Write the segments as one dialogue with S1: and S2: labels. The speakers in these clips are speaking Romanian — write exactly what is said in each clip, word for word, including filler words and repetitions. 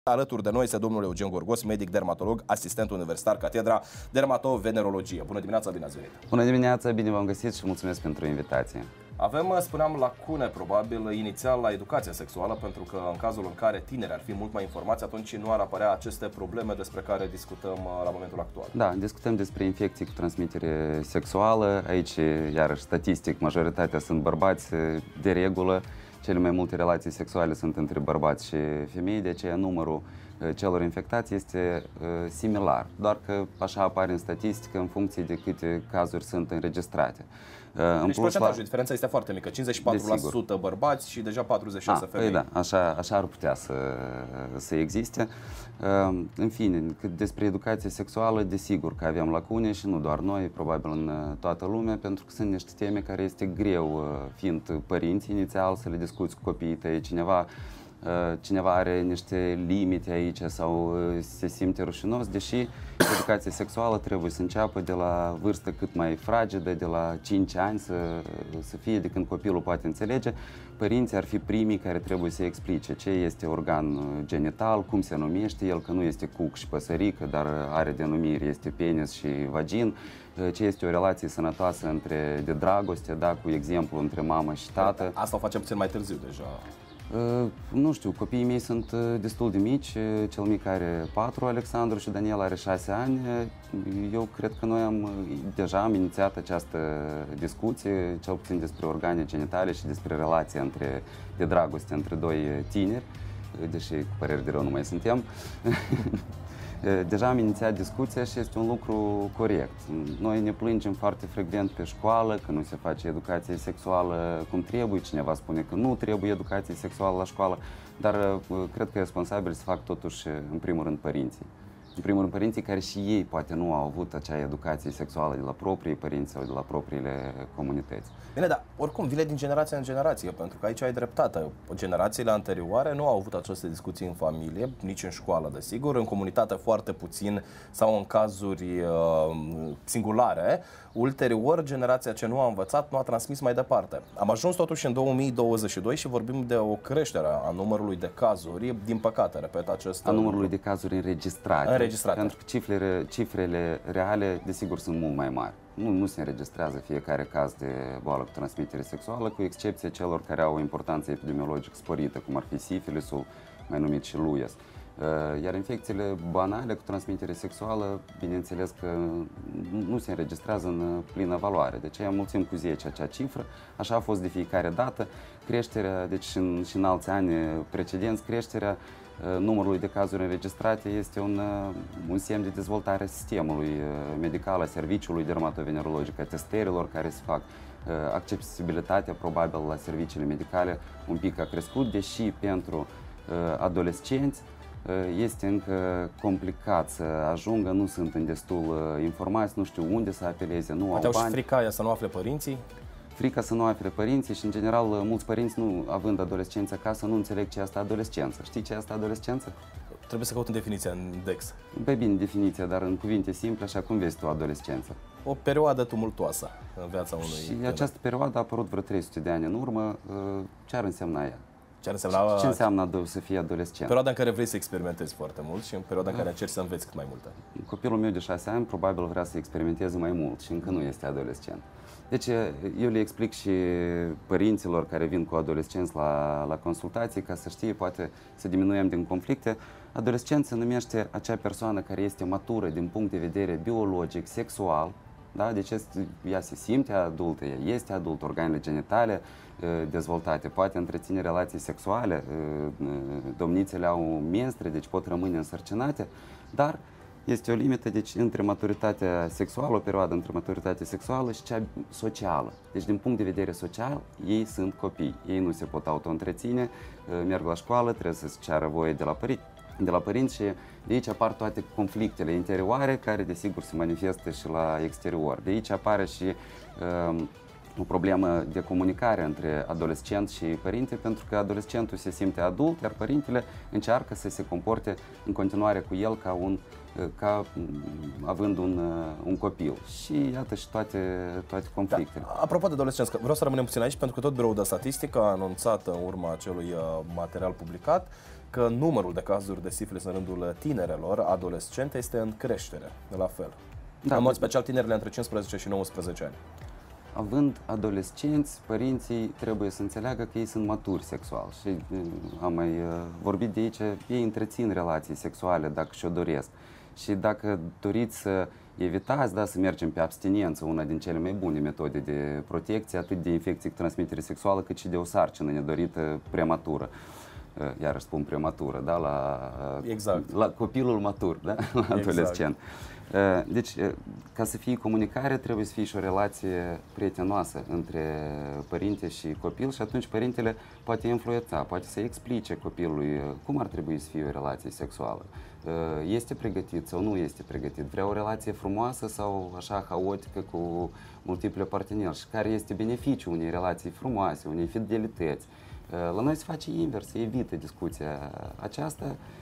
S1: Alături de noi este domnul Eugen Gorgos, medic dermatolog, asistent universitar, catedra dermatovenerologie. Bună dimineața, bine ați venit!
S2: Bună dimineața, bine v-am găsit și mulțumesc pentru invitație.
S1: Avem, spuneam, lacune, probabil, inițial la educația sexuală, pentru că în cazul în care tineri ar fi mult mai informați, atunci nu ar apărea aceste probleme despre care discutăm la momentul actual.
S2: Da, discutăm despre infecții cu transmitere sexuală. Aici, iarăși, statistic, majoritatea sunt bărbați de regulă. Cele mai multe relații sexuale sunt între bărbați și femei, de aceea numărul celor infectați este uh, similar, doar că așa apare în statistică în funcție de câte cazuri sunt înregistrate. Uh,
S1: deci
S2: în plus,
S1: procentajul,
S2: la...
S1: diferența este foarte mică, cincizeci și patru la sută bărbați și deja patruzeci și șase la sută femei.
S2: Păi da, așa, așa ar putea să, să existe. Uh, în fine, cât despre educație sexuală, desigur că avem lacune și nu doar noi, probabil în toată lumea, pentru că sunt niște teme care este greu, fiind părinți inițial, să le discuți cu copiii tăi. Cineva Cineva are niște limite aici sau se simte rușinos, deși educația sexuală trebuie să înceapă de la vârstă cât mai fragedă, de la cinci ani să, să fie, de când copilul poate înțelege. Părinții ar fi primii care trebuie să explice ce este organ genital, cum se numește el, că nu este cuc și păsărică, dar are denumiri, este penis și vagin, ce este o relație sănătoasă între, de dragoste, da, cu exemplu între mamă și tată.
S1: Asta o facem puțin mai târziu deja.
S2: Uh, nu știu, copiii mei sunt uh, destul de mici, uh, cel mic are patru, Alexandru, și Daniel are șase ani. Uh, eu cred că noi am, uh, deja am inițiat această discuție, cel puțin despre organe genitale și despre relația între, de dragoste între doi tineri, uh, deși cu păreri de rău nu mai suntem. Deja am inițiat discuția și este un lucru corect. Noi ne plângem foarte frecvent pe școală că nu se face educație sexuală cum trebuie, cineva spune că nu trebuie educație sexuală la școală, dar cred că e responsabil să fac totuși, în primul rând, părinții. În primul rând, părinții care și ei poate nu au avut acea educație sexuală de la proprii părinți sau de la propriile comunități.
S1: Bine, dar oricum vine din generație în generație, pentru că aici ai dreptate. Generațiile anterioare nu au avut aceste discuții în familie, nici în școală, desigur, în comunitate foarte puțin sau în cazuri uh, singulare. Ulterior, generația ce nu a învățat nu a transmis mai departe. Am ajuns totuși în două mii douăzeci și doi și vorbim de o creștere a numărului de cazuri, din păcate, repet, acest...
S2: A numărului de cazuri înregistrate.
S1: Înregistrate.
S2: Pentru că cifrele, cifrele reale, desigur, sunt mult mai mari. Nu, nu se înregistrează fiecare caz de boală cu transmitere sexuală, cu excepția celor care au o importanță epidemiologică sporită, cum ar fi sifilisul, mai numit și luies. Iar infecțiile banale cu transmitere sexuală, bineînțeles că nu se înregistrează în plină valoare. Deci am mulțim cu zece acea cifră, așa a fost de fiecare dată. Creșterea, deci și în, și în alți ani precedenți, creșterea numărului de cazuri înregistrate este un, un semn de dezvoltare a sistemului medical, a serviciului dermatovenerologic, a testărilor care se fac. Accesibilitatea probabil la serviciile medicale un pic a crescut, deși pentru adolescenți este încă complicat să ajungă, nu sunt în destul informați, nu știu unde să apeleze, nu
S1: Poate
S2: au
S1: bani.
S2: bani.
S1: Și frica aia să nu afle părinții?
S2: Frica să nu afle părinții și, în general, mulți părinți, nu având adolescenți acasă, nu înțeleg ce este adolescență. Știi ce este adolescență?
S1: Trebuie să caut în definiția în index.
S2: Pe bine definiția, dar în cuvinte simple, așa cum vezi tu adolescență?
S1: O perioadă tumultuoasă în viața unui
S2: Și
S1: tânăr.
S2: această perioadă a apărut vreo trei sute de ani în urmă. Ce ar însemna ea?
S1: Ce înseamnă,
S2: ce înseamnă să fii adolescent?
S1: Perioada în care vrei să experimentezi foarte mult și în perioada în care încerci să înveți cât mai multe.
S2: Copilul meu de șase ani probabil vrea să experimenteze mai mult și încă nu este adolescent. Deci eu le explic și părinților care vin cu adolescenți la, la consultații, ca să știe, poate să diminuăm din conflicte. Adolescent se numește acea persoană care este matură din punct de vedere biologic, sexual, da? Deci ea se simte adultă, ea este adult, organele genitale dezvoltate, poate întreține relații sexuale, domnițele au menstre, deci pot rămâne însărcinate, dar este o limită, deci, între maturitatea sexuală, o perioadă între maturitatea sexuală și cea socială. Deci, din punct de vedere social, ei sunt copii. Ei nu se pot auto-întreține, merg la școală, trebuie să-ți ceară voie de la părinți. de la părinți și de aici apar toate conflictele interioare care, desigur, se manifestă și la exterior. De aici apare și um, o problemă de comunicare între adolescent și părinte, pentru că adolescentul se simte adult, iar părintele încearcă să se comporte în continuare cu el ca, un, ca având un, un copil. Și iată și toate, toate conflictele.
S1: Da. Apropo de adolescenți, vreau să rămânem puțin aici, pentru că tot Biroul de Statistică a anunțat în urma acelui material publicat că numărul de cazuri de sifilis în rândul tinerelor, adolescente, este în creștere, la fel. Da, în mod special tinerile între cincisprezece și nouăsprezece ani.
S2: Având adolescenți, părinții trebuie să înțeleagă că ei sunt maturi sexual și am mai vorbit de aici, ei întrețin relații sexuale dacă și-o doresc. Și dacă doriți să evitați, da, să mergem pe abstinență, una din cele mai bune metode de protecție, atât de infecții cu transmitere sexuală, cât și de o sarcină nedorită prematură. Iarăși spun prematură, da, la,
S1: exact.
S2: la copilul matur, da, la adolescent. Exact. Deci, ca să fie comunicare, trebuie să fie și o relație prietenoasă între părinte și copil și atunci părintele poate influența, poate să explice copilului cum ar trebui să fie o relație sexuală. Este pregătit sau nu este pregătit? Vrea o relație frumoasă sau așa haotică cu multiple parteneri? Și care este beneficiul unei relații frumoase, unei fidelități? La noi se face invers, se evită discuția aceasta.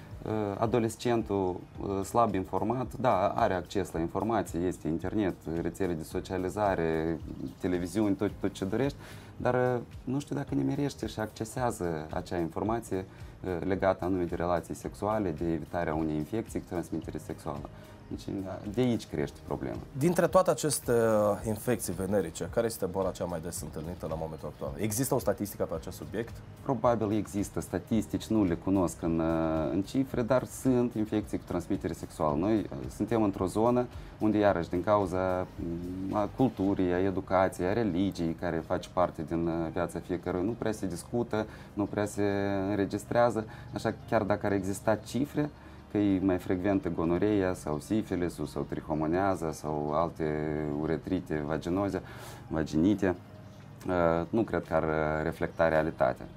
S2: Adolescentul slab informat, da, are acces la informație, este internet, rețele de socializare, televiziuni, tot, tot ce dorești, dar nu știu dacă nimerește și accesează acea informație legată anume de relații sexuale, de evitarea unei infecții cu transmitere sexuală. Deci de aici crește problema.
S1: Dintre toate aceste infecții venerice, care este boala cea mai des întâlnită la momentul actual? Există o statistică pe acest subiect?
S2: Probabil există statistici, nu le cunosc în, în cifre, dar sunt infecții cu transmitere sexuală. Noi suntem într-o zonă unde, iarăși, din cauza a culturii, a educației, a religiei, care face parte din viața fiecăruia, nu prea se discută, nu prea se înregistrează, așa că chiar dacă ar exista cifre, că e mai frecventă gonoreia sau sifilisul sau trihomoneaza sau alte uretrite vaginoze, vaginite, nu cred că ar reflecta realitatea.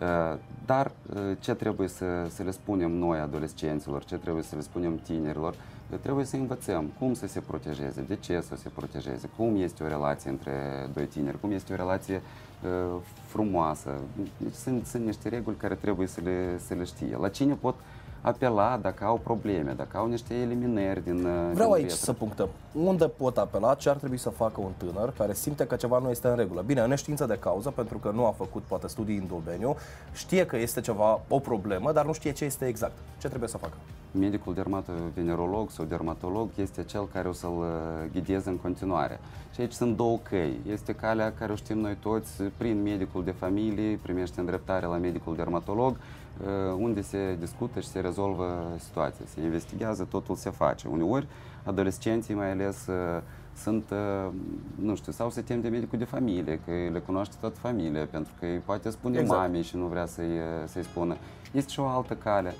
S2: Dar ce trebuie să, să le spunem noi adolescenților, ce trebuie să le spunem tinerilor, trebuie să învățăm cum să se protejeze, de ce să se protejeze, cum este o relație între doi tineri, cum este o relație frumoasă. Deci sunt, sunt niște reguli care trebuie să le, să le știe. La cine pot apela dacă au probleme, dacă au niște eliminări din
S1: Vreau
S2: din
S1: aici
S2: viață.
S1: să punctăm. Unde pot apela? Ce ar trebui să facă un tânăr care simte că ceva nu este în regulă? Bine, în neștiință de cauză, pentru că nu a făcut poate studii în domeniu, știe că este ceva, o problemă, dar nu știe ce este exact. Ce trebuie să facă?
S2: Medicul dermatovenerolog sau dermatolog este cel care o să-l ghideze în continuare. Și aici sunt două căi. Este calea care o știm noi toți, prin medicul de familie, primește îndreptare la medicul dermatolog, unde se discută și se rezolvă situația, se investigează, totul se face. Uneori, adolescenții mai ales sunt, nu știu, sau se tem de medicul de familie, că le cunoaște toată familia, pentru că îi poate spune exact. Mamei și nu vrea să-i, să-i spună. Este și o altă cale.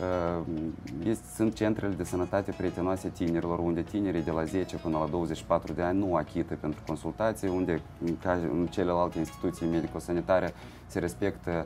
S2: Este, sunt centrele de sănătate prietenoase tinerilor, unde tinerii de la zece până la douăzeci și patru de ani nu achită pentru consultații, unde ca în celelalte instituții medico-sanitare se respectă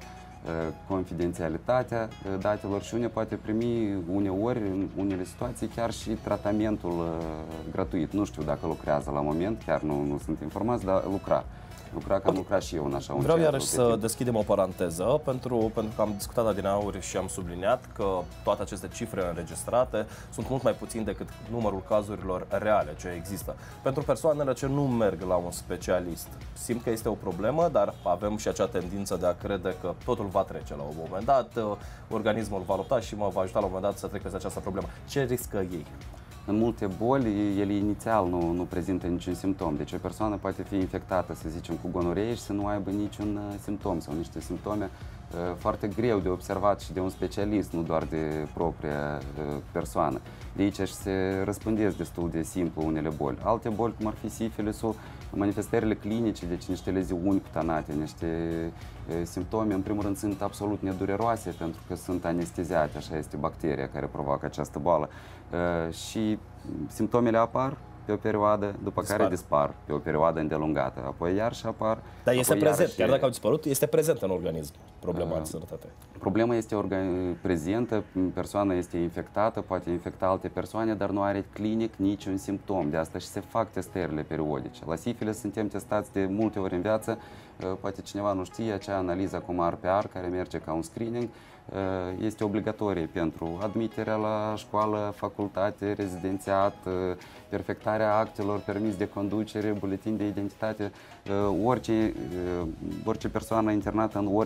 S2: confidențialitatea datelor și unde poate primi uneori, în unele situații, chiar și tratamentul gratuit. Nu știu dacă lucrează la moment, chiar nu, nu sunt informați, dar lucra. Lucra că am lucrat și eu în așa un
S1: Vreau
S2: centru
S1: iarăși să deschidem o paranteză, pentru, pentru că am discutat adineauri și am subliniat că toate aceste cifre înregistrate sunt mult mai puțin decât numărul cazurilor reale ce există. Pentru persoanele ce nu merg la un specialist, simt că este o problemă, dar avem și acea tendință de a crede că totul va trece la un moment dat, organismul va lupta și mă va ajuta la un moment dat să trec peste această problemă. Ce riscă ei?
S2: În multe boli, ele inițial nu, nu prezintă niciun simptom. Deci o persoană poate fi infectată, să zicem, cu gonoree și să nu aibă niciun simptom sau niște simptome uh, foarte greu de observat și de un specialist, nu doar de propria uh, persoană. De aici și se răspândesc destul de simplu unele boli. Alte boli, cum ar fi sifilisul, manifestările clinice, deci niște leziuni cutanate, niște uh, simptome, în primul rând, sunt absolut nedureroase pentru că sunt anesteziate, așa este bacteria care provoacă această boală. Uh, și simptomele apar pe o perioadă, după dispar. care dispar pe o perioadă îndelungată, apoi iar și apar.
S1: Dar este prezent,
S2: iarăși...
S1: chiar dacă au dispărut, este prezent în organism problema uh, de sănătate.
S2: Problema este prezentă, persoana este infectată, poate infecta alte persoane, dar nu are clinic niciun simptom. De asta și se fac testările periodice. La sifilis suntem testați de multe ori în viață, poate cineva nu știe, acea analiză cu R P R care merge ca un screening, este obligatorie pentru admiterea la școală, facultate, rezidențiat, perfectarea actelor, permis de conducere, buletin de identitate. Orice, orice persoană internată în orice spital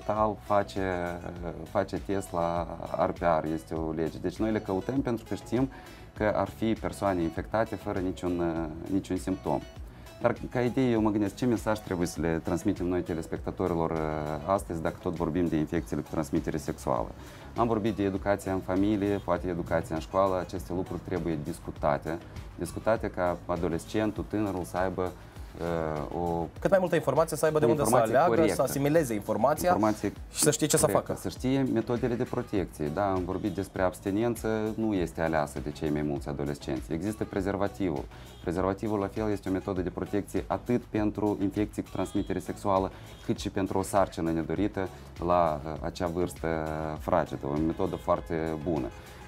S2: spital face, face test la R P R, este o lege. Deci noi le căutăm pentru că știm că ar fi persoane infectate fără niciun, niciun simptom. Dar ca idee eu mă gândesc ce mesaj trebuie să le transmitem noi telespectatorilor astăzi dacă tot vorbim de infecțiile cu transmitere sexuală. Am vorbit de educația în familie, poate educația în școală, aceste lucruri trebuie discutate. Discutate ca adolescentul, tânărul să aibă uh, o...
S1: Cât mai multă informație să aibă de unde să aleagă, corectă, să asimileze informația informație și să știe ce corectă, să facă.
S2: Să știe metodele de protecție. Da, am vorbit despre abstinență, nu este aleasă de cei mai mulți adolescenți. Există prezervativul. Prezervativul, la fel, este o metodă de protecție atât pentru infecții cu transmitere sexuală, cât și pentru o sarcină nedorită la acea vârstă fragedă. O metodă foarte bună.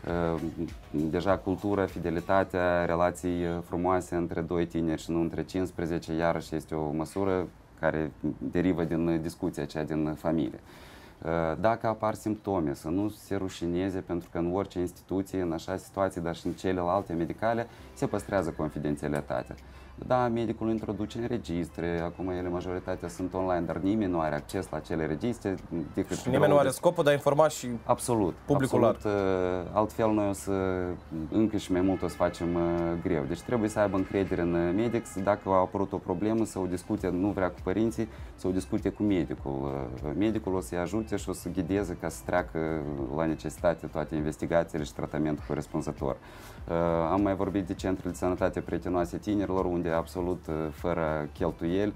S2: Deja cultura, fidelitatea, relații frumoase între doi tineri și nu între cincisprezece, iarăși este o măsură care derivă din discuția aceea din familie. Dacă apar simptome, să nu se rușineze, pentru că în orice instituție, în așa situații, dar și în celelalte medicale, se păstrează confidențialitatea. Da, medicul introduce în registre, acum ele majoritatea sunt online, dar nimeni nu are acces la acele registre. Decât
S1: și nimeni nu are scopul de a informa și
S2: absolut,
S1: publicul
S2: absolut, altfel noi o să, încă și mai mult o să facem greu. Deci trebuie să aibă încredere în medic, dacă a apărut o problemă, să o discute, nu vrea cu părinții, să o discute cu medicul. Medicul o să-i ajute și o să ghideze ca să treacă la necesitate toate investigațiile și tratamentul corespunzător. Am mai vorbit de centrele de sănătate prietenoase tinerilor, unde absolut fără cheltuieli,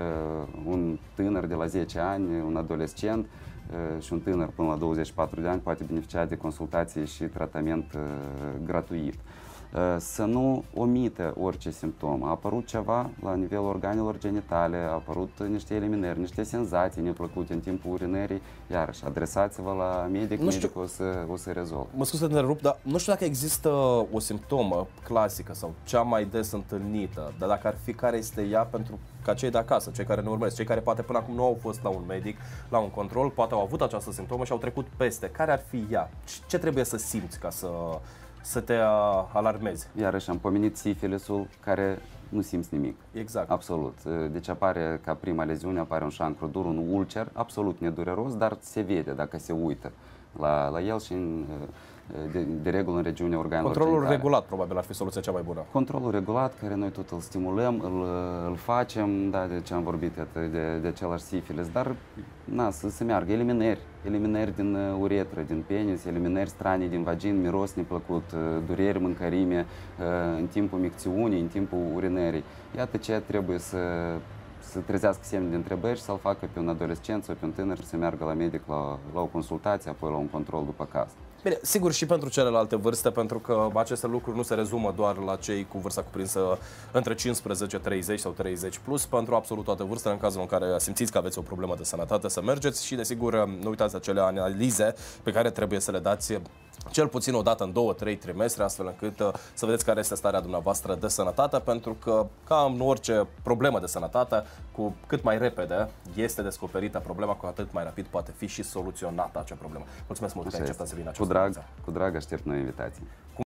S2: un tânăr de la zece ani, un adolescent și un tânăr până la douăzeci și patru de ani poate beneficia de consultație și tratament gratuit. Să nu omită orice simptom. A apărut ceva la nivelul organelor genitale, a apărut niște eliminări, niște senzații neplăcute în timpul urinării, iarăși adresați-vă la medic, medicul o să, o să rezolve.
S1: Mă scuze să te întrerup, dar nu știu dacă există o simptomă clasică sau cea mai des întâlnită, dar dacă ar fi, care este ea pentru ca cei de acasă, cei care ne urmăresc, cei care poate până acum nu au fost la un medic, la un control, poate au avut această simptomă și au trecut peste. Care ar fi ea? Ce trebuie să simți ca să... să te alarmezi?
S2: Iarăși am pomenit sifilisul, care nu simți nimic.
S1: Exact.
S2: Absolut. Deci apare ca prima leziune, apare un șancru dur, un ulcer, absolut nedureros, dar se vede dacă se uită la, la el și în, de, de regulă în regiunea organelor
S1: Controlul
S2: genitale.
S1: regulat probabil ar fi soluția cea mai bună.
S2: Controlul regulat, care noi tot îl stimulăm, îl, îl facem, da, de ce am vorbit de, de același sifilis, dar na, să se meargă. Eliminări, eliminări din uretră, din penis, eliminări stranii din vagin, miros neplăcut, dureri, mâncărime în timpul micțiunii, în timpul urinării. Iată ce trebuie să să trezească semne de întrebări și să-l facă pe un adolescent sau pe un tânăr să meargă la medic la, la o consultație, apoi la un control după caz.
S1: Bine, sigur și pentru celelalte vârste, pentru că aceste lucruri nu se rezumă doar la cei cu vârsta cuprinsă între cincisprezece treizeci sau treizeci plus, pentru absolut toate vârstele, în cazul în care simțiți că aveți o problemă de sănătate, să mergeți și, desigur, nu uitați acele analize pe care trebuie să le dați cel puțin o dată în două trei trimestre, astfel încât uh, să vedeți care este starea dumneavoastră de sănătate, pentru că, ca în orice problemă de sănătate, cu cât mai repede este descoperită problema, cu atât mai rapid poate fi și soluționată acea problemă. Mulțumesc mult că ai acceptat să vină această
S2: Cu drag, cu drag aștept noi invitații.